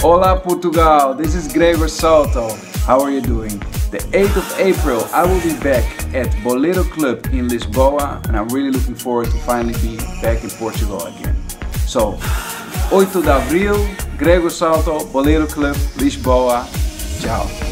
Olá Portugal, this is Gregor Salto. How are you doing? The 8th of April I will be back at Bolero Club in Lisboa and I'm really looking forward to finally be back in Portugal again. So, 8 de Abril, Gregor Salto, Bolero Club, Lisboa. Ciao.